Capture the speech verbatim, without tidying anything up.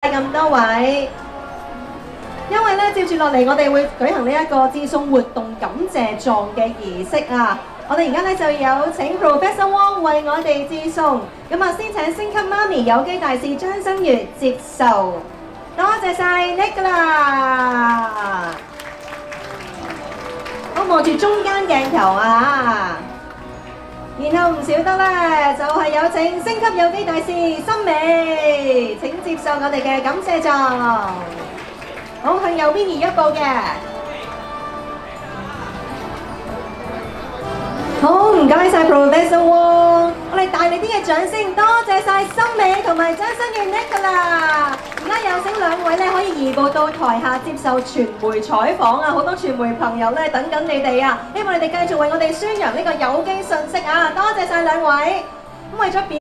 晒咁多位。因為咧，接住落嚟，我哋會舉行呢一個致送活動感謝狀嘅儀式啊！我哋而家咧就有請 Professor Wong 為我哋致送。咁啊，先請星級媽咪有機大使張新月接受。多謝晒 Nicola。好，望住中間鏡頭啊！然後唔少得咧，就係有請星級有機大使森美，請接受我哋嘅感謝狀。好，向右邊移一步嘅。好，唔該晒 Professor Wong， 我哋大力啲嘅掌聲，多謝晒森美同埋張新月 Nicola。而家有請兩位咧可以移步到台下接受傳媒採訪啊！好多傳媒朋友咧等緊你哋啊，希望你哋繼續為我哋宣揚呢個有機信息啊！多謝晒兩位。咁為咗表